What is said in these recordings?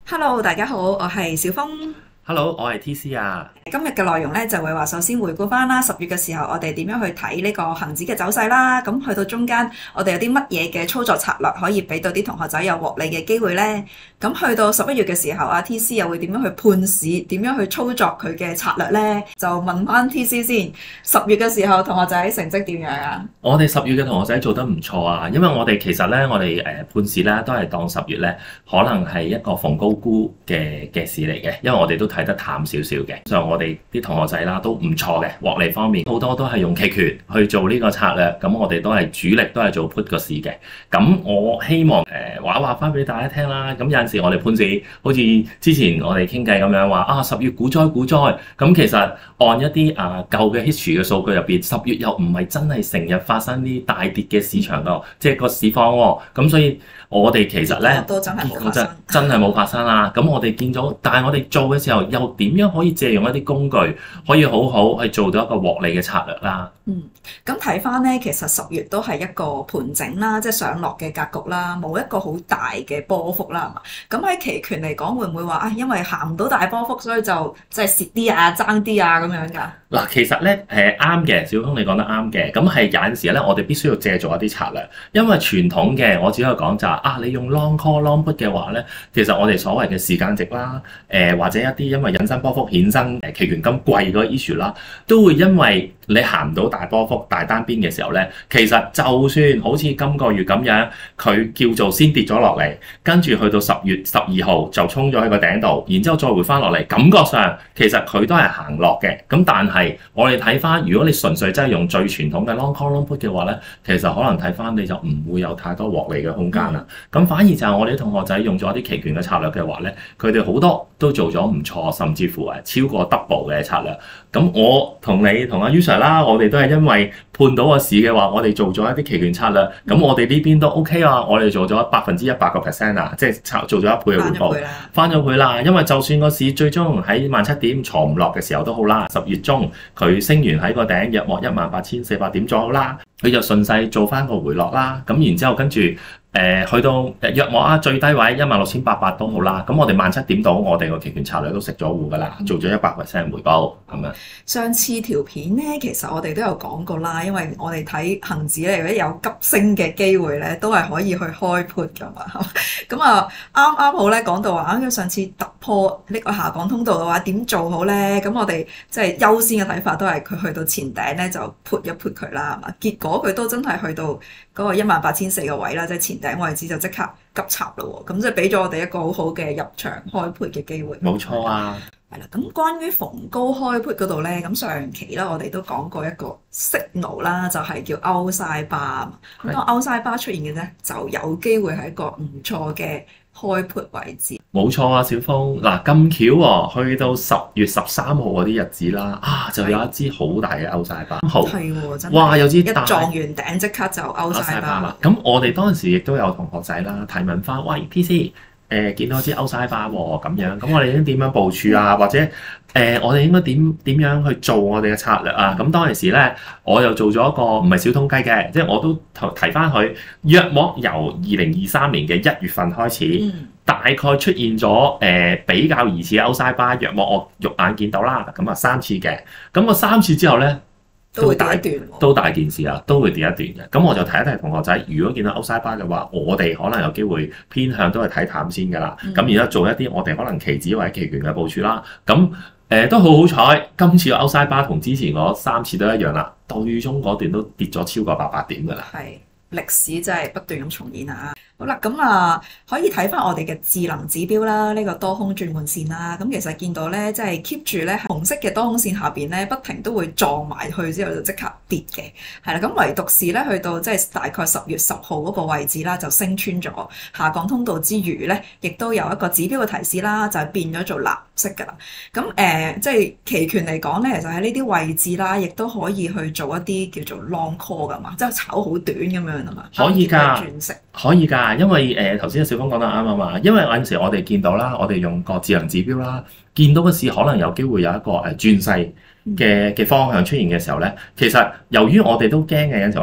Hello，大家好，我係小峰。 Hello，我係 TC 啊。 今日嘅內容咧就會話，首先回顧翻啦，10月嘅時候我哋點樣去睇呢個恆指嘅走勢啦。咁去到中間，我哋有啲乜嘢嘅操作策略可以俾到啲同學仔有獲利嘅機會呢？咁去到11月嘅時候，TC 又會點樣去判市，點樣去操作佢嘅策略呢？就問翻 TC 先。10月嘅時候，同學仔成績點樣啊？ 我哋10月嘅同學仔做得唔錯啊，因為我哋其實咧，我哋判市咧都係當10月咧，可能係一個逢高沽嘅市嚟嘅，因為我哋都睇得淡少少嘅。所以我哋啲同學仔啦都唔錯嘅，獲利方面好多都係用期權去做呢個策略。咁我哋都係主力都係做 put 個市嘅。咁我希望話翻俾大家聽啦。咁有陣時我哋判市好似之前我哋傾偈咁樣話10月股災股災。咁其實按一啲舊嘅 history 嘅數據入邊，10月又唔係真係成日發生啲大跌嘅市場㗎，即係個市況喎。咁所以我哋其實咧都真係冇發生， 真係冇發生啦。咁我哋見咗，但係我哋做嘅時候又點樣可以借用一啲工具，可以好好去做到一個獲利嘅策略啦。 咁睇翻咧，其實10月都係一個盤整啦，即係上落嘅格局啦，冇一個好大嘅波幅啦，係嘛？咁喺期權嚟講，會唔會話因為行唔到大波幅，所以就即係蝕啲爭啲咁樣㗎？ 嗱，其實咧啱嘅，小峰你講得啱嘅。咁係有陣時咧，我哋必須要借助一啲策略，因為傳統嘅我只可以講就係你用 long call long put 嘅話咧，其實我哋所謂嘅時間值啦，或者一啲因為引申波幅衍生期權咁貴嗰個 issue 啦，都會因為你行唔到大波幅大單邊嘅時候咧，其實就算好似今個月咁樣，佢叫做先跌咗落嚟，跟住去到10月12號就衝咗喺個頂度，然之後再回翻落嚟，感覺上其實佢都係行落嘅。咁但係我哋睇翻，如果你純粹真係用最傳統嘅 long call long put 嘅話咧，其實可能睇翻你就唔會有太多獲利嘅空間啦。咁反而就係我哋啲同學仔用咗一啲期權嘅策略嘅話咧，佢哋好多都做咗唔錯，甚至乎超過 double 嘅策略。咁我同你同阿 User 啦，我哋都係因為判到個市嘅話，我哋做咗一啲期權策略。咁我哋呢邊都 OK 啊，我哋做咗100%啊，即係做咗1倍嘅回報，翻咗倍啦。因為就算個市最終喺17點坐唔落嘅時候都好啦，10月中佢升完喺個頂約莫18,400點左右啦，佢就順勢做翻個回落啦。咁然之後跟住去到約莫最低位16,800都好啦。咁我哋17點到，我哋個期權策略都食咗糊噶啦，做咗100% 回報咁樣。 上次條片咧，其實我哋都有講過啦，因為我哋睇恆指咧，如果有急升嘅機會咧，都係可以去開 put 噶嘛。咁啱好咧講到話，上次突破呢個下降通道嘅話，點做好咧？咁我哋即係優先嘅睇法都係佢去到前頂咧就 put 一 put 佢啦，係嘛？結果佢都真係去到嗰個18,400嘅位啦，即係前頂位置就即刻急插咯喎，咁即係俾咗我哋一個好好嘅入場開 put 嘅機會。 冇錯啊。 係啦，咁關於逢高開 put 嗰度咧，咁上期啦，我哋都講過一個 signal 啦，就係叫 outside bar 啊。咁當 outside bar 出現嘅咧，就有機會係一個唔錯嘅開 put 位置。 冇錯啊，小峰。嗱，咁巧喎，去到10月13號嗰啲日子啦，就有一支好大嘅 outside bar。好係喎，真係哇！有支大一撞完頂即刻就 outside bar 啦。咁我哋當時亦都有同學仔啦提問翻，喂 TC。見到支 outside bar 喎，咁樣，咁我哋應該點樣部署啊？或者我哋應該點樣去做我哋嘅策略啊？咁當時咧，我又做咗一個唔係小統計嘅，即係我都提翻佢，約莫由2023年嘅1月份開始，大概出現咗比較疑似 outside bar，約莫我肉眼見到啦，咁3次嘅，咁個3次之後咧。都大件事啦，都會跌一段嘅。咁我就提一提同學仔，如果見到 outside bar 嘅話，我哋可能有機會偏向都係睇淡先㗎啦。咁然之後做一啲我哋可能期指或者期權嘅部署啦。咁都好彩，今次個 outside bar 同之前嗰3次都一樣啦，到中嗰段都跌咗超過800點㗎啦。係歷史真係不斷咁重演啊！好啦，咁可以睇翻我哋嘅智能指標啦，呢個多空轉換線啦，咁其實見到咧，即係 keep 住咧紅色嘅多空線下邊咧，不停都會撞埋去之後就即刻跌嘅，係啦，咁唯獨是咧去到即係大概10月10號嗰個位置啦，就升穿咗下降通道之餘咧，亦都有一個指標嘅提示啦，就係變咗做藍色㗎啦。咁即係期權嚟講咧，其實喺呢啲位置啦，亦都可以去做一啲叫做 long call 㗎嘛，即係炒好短咁樣啊嘛， 可以㗎， 轉色可以㗎。因為頭先小峰講得啱啊嘛，因為有陣時我哋見到啦，我哋用個智能指標啦，見到個市可能有機會有一個轉勢嘅方向出現嘅時候咧，其實由於我哋都驚嘅，有陣時我哋都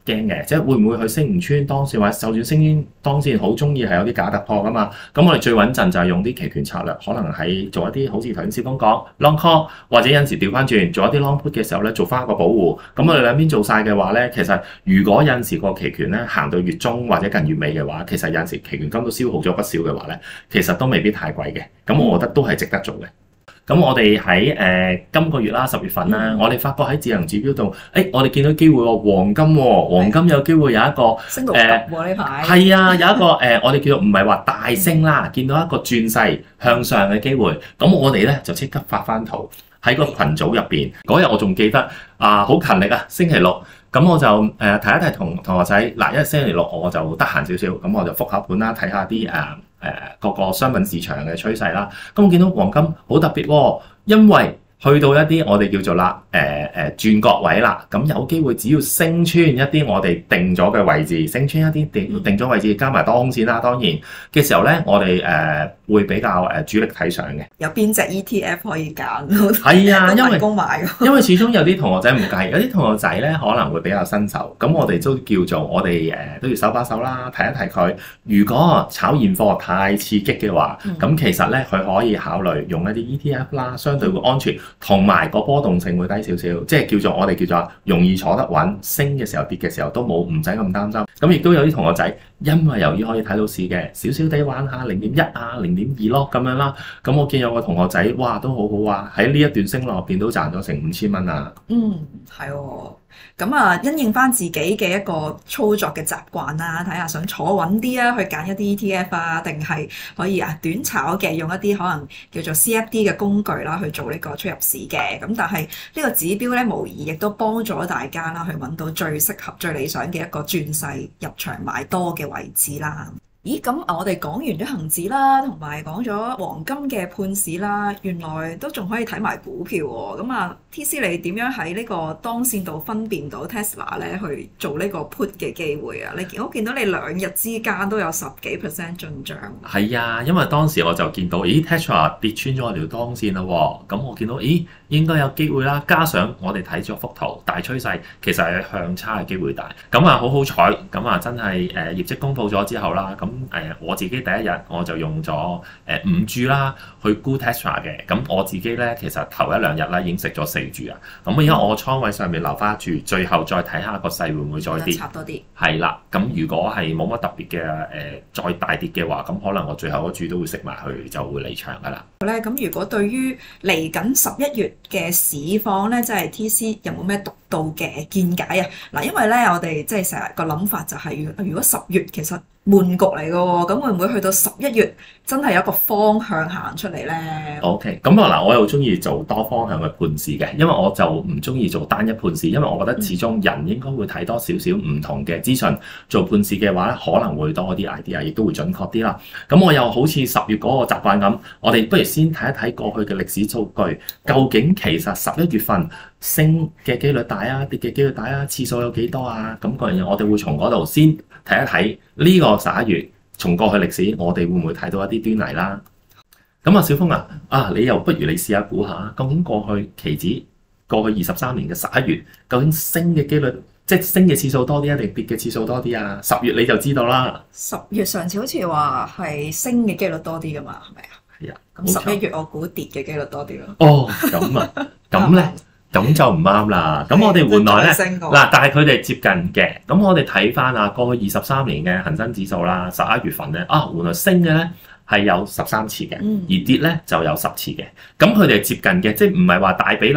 驚嘅，即係會唔會佢升唔穿當線，或者就算升穿當線，好中意係有啲假突破噶嘛。咁我哋最穩陣就係用啲期權策略，可能係做一啲好似頭先小峰講 long call， 或者有陣時調翻轉做一啲 long put 嘅時候咧，做翻一個保護。咁我哋兩邊做晒嘅話咧，其實如果有陣時個期權咧行到月中或者近月尾嘅話，其實有陣時期權金都消耗咗不少嘅話咧，其實都未必太貴嘅。咁我覺得都係值得做嘅。咁我哋喺今個月啦10月份啦，我哋發覺喺智能指標度，我哋見到機會喎，黃金喎，黃金有機會有一個升到呢排。 係啊，有一個我哋叫做唔係話大升啦，見到一個轉勢向上嘅機會。咁我哋咧就即刻發翻圖喺個群組入邊。嗰日我仲記得好勤力啊，星期六。咁我就提一提同學仔嗱，因為星期六我就得閒少少，咁我就覆下盤啦，睇下啲各個商品市場嘅趨勢啦。咁我見到黃金好特別喎，因為去到一啲我哋叫做啦轉角位啦，咁有機會只要升穿一啲我哋定咗嘅位置，升穿一啲定咗位置，加埋多空線啦，當然嘅時候咧，我哋會比較主力睇上嘅。 有邊隻 ETF 可以揀？ 係啊，因為始終有啲同學仔唔介意，有啲同學仔咧可能會比較新手，咁我哋都叫做我哋都要手把手啦，睇一睇佢。如果炒現貨太刺激嘅話，咁其實咧佢可以考慮用一啲 ETF 啦，相對會安全。同埋個波動性會低少少，即係叫做我哋叫做容易坐得穩，升嘅時候跌嘅時候都唔使咁擔心。咁亦都有啲同學仔，因為由於可以睇到市嘅，少少地玩下0.1啊、0.2咯咁樣啦。咁我見有個同學仔，哇都好好啊，喺呢一段升浪入邊都賺咗成5000蚊啊。 係喎。咁啊，因應翻自己嘅一個操作嘅習慣啦，睇下想坐穩啲啊，去揀一啲 ETF 啊，定係可以短炒嘅，用一啲可能叫做 CFD 嘅工具啦，去做呢個出入市嘅。咁但係呢個指標咧，無疑亦都幫咗大家啦，去揾到最適合、最理想嘅一個轉勢入場買多嘅位置啦。咦，咁我哋講完咗恒指啦，同埋講咗黃金嘅判市啦，原來都仲可以睇埋股票喎。咁啊 ，TC 你點樣喺呢個當線度分辨到 Tesla 咧去做呢個 put 嘅機會啊？我見到你2日之間都有10幾% 進帳。係啊，因為當時我就見到，Tesla 跌穿咗條當線啦喎，咁我見到，應該有機會啦。加上我哋睇咗幅圖，大趨勢其實係向差嘅機會大。咁啊，好彩，咁啊真係業績公佈咗之後啦，咁我自己第一日我就用咗5注啦去沽 Tesla 嘅。咁我自己咧其實頭1、2日啦已經食咗4注啊。咁因為我倉位上面留翻住，最後再睇下個勢會唔會再跌。 插多啲。係啦，咁如果係冇乜特別嘅再大跌嘅話，咁可能我最後一注都會食埋去，就會離場噶啦。 咁如果對於嚟緊11月嘅市況咧，即係 TC 有冇咩獨到嘅見解啊？嗱，因為咧我哋即係成日個諗法就係，如果10月其實悶局嚟嘅喎，咁會唔會去到11月真係有一個方向行出嚟咧 ？OK， 咁嗱，我又中意做多方向嘅判市嘅，因為我就唔中意做單一判市，因為我覺得始終人應該會睇多少少唔同嘅資訊，做判市嘅話咧，可能會多啲 idea，亦都會準確啲啦。咁我又好似10月嗰個習慣咁，我哋不如先睇一睇過去嘅歷史數據，究竟其實11月份升嘅機率大啊，跌嘅機率大啊，次數有幾多啊？咁嗰樣嘢我哋會從嗰度先睇一睇呢個11月，從過去歷史我哋會唔會睇到一啲端倪啦？咁啊，小峰啊，你又不如你試下估下，究竟過去期指過去23年嘅11月，究竟升嘅機率，即係升嘅次數多啲啊，定跌嘅次數多啲啊？10月你就知道啦。 10月上次好似話係升嘅機率多啲㗎嘛，係咪啊？ 係啊。 咁11月我估跌嘅機率多啲咯。 哦，咁啊，咁咧。咁就唔啱啦。咁我哋換來咧嗱，但係佢哋接近嘅。咁我哋睇翻過去23年嘅恒生指數啦，11月份咧原來升嘅咧係有13次嘅，而跌咧就有10次嘅。咁佢哋接近嘅，即係唔係話大比例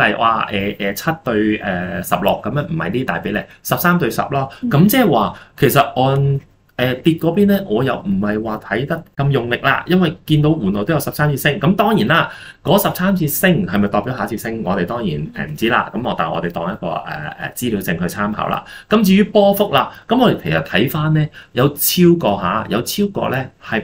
7對16咁樣，唔係呢啲大比例，13對10咯。咁即係話其實按跌嗰邊咧，我又唔係話睇得咁用力啦，因為見到原來都有13次升，咁當然啦，嗰13次升係咪代表下次升？我哋當然唔知啦。咁但係我哋當一個資料證去參考啦。咁至於波幅啦，咁我哋其實睇翻咧，有超過咧係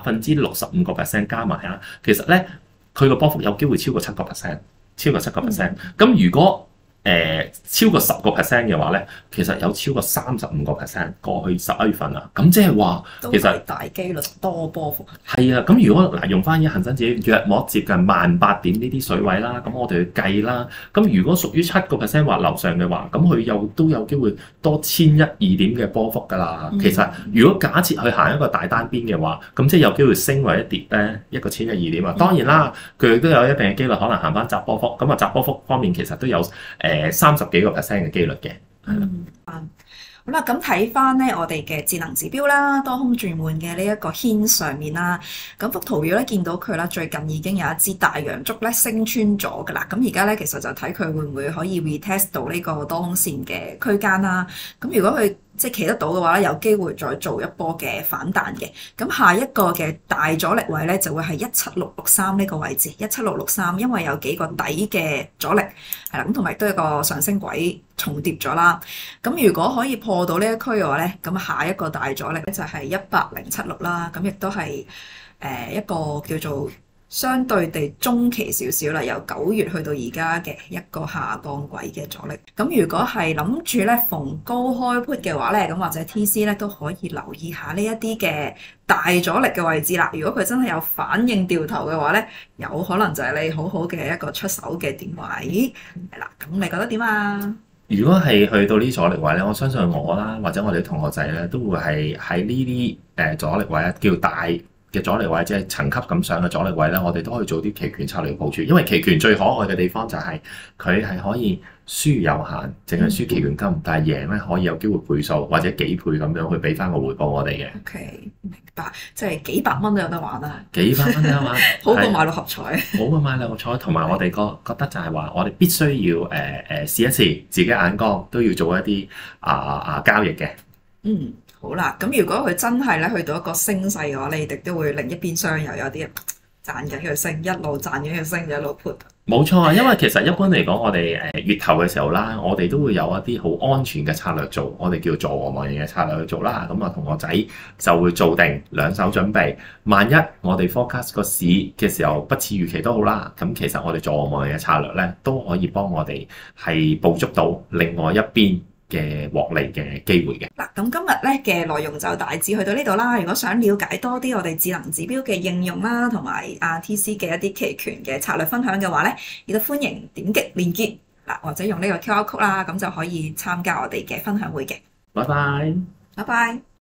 65%加埋啊。其實咧佢個波幅有機會超過7%，超過7%。咁如果超過10% 嘅話咧，其實有超過35%過去11月份啊，咁即係話其實大機率多波幅。 係啊，咁如果嗱用翻恒生指約莫接近18,000點呢啲水位啦，咁我哋去計啦，咁如果屬於7% 或樓上嘅話，咁佢都有機會多1,102點嘅波幅㗎啦。其實如果假設去行一個大單邊嘅話，咁即係有機會升或者跌咧，一個1,102點啊。當然啦，佢亦都有一定嘅機率可能行翻窄波幅，咁啊窄波幅方面其實都有30幾個%嘅機率嘅。 好啦，咁睇翻咧我哋嘅智能指標啦，多空轉換嘅呢一個牽上面啦，咁幅圖表咧見到佢啦，最近已經有一支大陽燭咧升穿咗㗎啦，咁而家咧其實就睇佢會唔會可以 retest 到呢個多空線嘅區間啦，咁如果佢即係企得到嘅話咧，有機會再做一波嘅反彈嘅。咁下一個嘅大阻力位咧，就會係17663呢個位置，17663，因為有幾個底嘅阻力係啦，咁同埋都有個上升軌重疊咗啦。咁如果可以破到呢一區嘅話咧，咁下一個大阻力咧就係18076啦。咁亦都係一個叫做相對地中期少少啦，由9月去到而家嘅一個下降軌嘅阻力。咁如果係諗住咧逢高開 put 嘅話咧，咁或者 TC 咧都可以留意下呢一啲嘅大阻力嘅位置啦。如果佢真係有反應掉頭嘅話咧，有可能就係你好好嘅一個出手嘅點位係啦。咁你覺得點啊？ 如果係去到呢阻力位咧，我相信我啦，或者我哋啲同學仔咧，都會係喺呢啲阻力位咧，叫大嘅阻力位，即係層級咁上嘅阻力位咧，我哋都可以做啲期權策略部署。因為期權最可愛嘅地方就係佢係可以輸有限，淨係輸期權金，但係贏咧可以有機會倍數或者幾倍咁樣去俾翻個回報我哋嘅。 OK， 明白，即係幾百蚊都有得玩啊！ 幾百蚊都有得玩， 好過買六合彩。 好過買六合彩，同埋我哋覺得就係話，我哋必須要試一試自己眼光，都要做一啲交易嘅。 好啦，咁如果佢真係咧去到一個升勢嘅話，你哋都會另一邊廂又有啲賺緊佢升，一路賺緊佢升，一路 put。 冇錯啊，因為其實一般嚟講，我哋月頭嘅時候啦，我哋都會有一啲好安全嘅策略做，我哋叫做和望型嘅策略去做啦。咁啊，同學仔就會做定兩手準備，萬一我哋 forecast 個市嘅時候不似預期都好啦，咁其實我哋做和望型嘅策略咧，都可以幫我哋係捕捉到另外一邊嘅獲利嘅機會嘅。 嗱，咁今日咧嘅內容就大致去到呢度啦。如果想了解多啲我哋智能指標嘅應用啦，同埋TC 嘅一啲期權嘅策略分享嘅話咧，亦都歡迎點擊連結嗱，或者用呢個 QR code 啦，咁就可以參加我哋嘅分享會嘅。 拜拜， 拜拜。